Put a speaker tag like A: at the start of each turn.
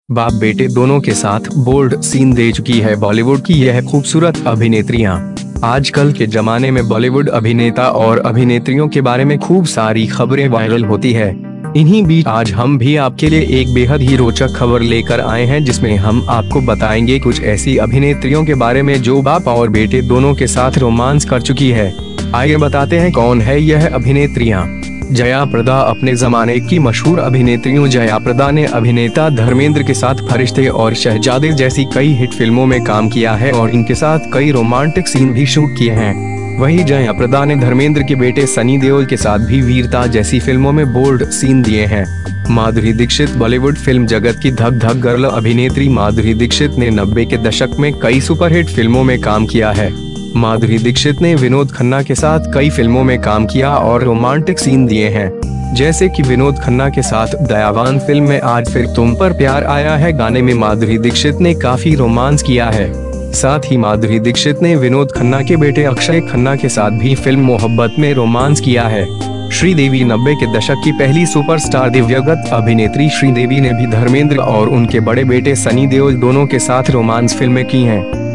A: बाप बेटे दोनों के साथ बोल्ड सीन दे चुकी है बॉलीवुड की यह खूबसूरत अभिनेत्रियां। आजकल के जमाने में बॉलीवुड अभिनेता और अभिनेत्रियों के बारे में खूब सारी खबरें वायरल होती है। इन्हीं बीच आज हम भी आपके लिए एक बेहद ही रोचक खबर लेकर आए हैं, जिसमें हम आपको बताएंगे कुछ ऐसी अभिनेत्रियों के बारे में जो बाप और बेटे दोनों के साथ रोमांस कर चुकी है। आइए बताते हैं कौन है यह अभिनेत्रियां। जया प्रदा। अपने जमाने की मशहूर अभिनेत्रियों जया प्रदा ने अभिनेता धर्मेंद्र के साथ फरिश्ते और शहजादे जैसी कई हिट फिल्मों में काम किया है और इनके साथ कई रोमांटिक सीन भी शूट किए हैं। वहीं जया प्रदा ने धर्मेंद्र के बेटे सनी देओल के साथ भी वीरता जैसी फिल्मों में बोल्ड सीन दिए हैं। माधुरी दीक्षित। बॉलीवुड फिल्म जगत की धक धक गर्ल अभिनेत्री माधुरी दीक्षित ने 90 के दशक में कई सुपरहिट फिल्मों में काम किया है। माधुरी दीक्षित ने विनोद खन्ना के साथ कई फिल्मों में काम किया और रोमांटिक सीन दिए हैं, जैसे कि विनोद खन्ना के साथ दयावान फिल्म में आज फिर तुम पर प्यार आया है गाने में माधुरी दीक्षित ने काफी रोमांस किया है। साथ ही माधुरी दीक्षित ने विनोद खन्ना के बेटे अक्षय खन्ना के साथ भी फिल्म मोहब्बत में रोमांस किया है। श्रीदेवी। 90 के दशक की पहली सुपरस्टार दिव्यगत अभिनेत्री श्रीदेवी ने भी धर्मेंद्र और उनके बड़े बेटे सनी देओल दोनों के साथ रोमांस फिल्में की हैं।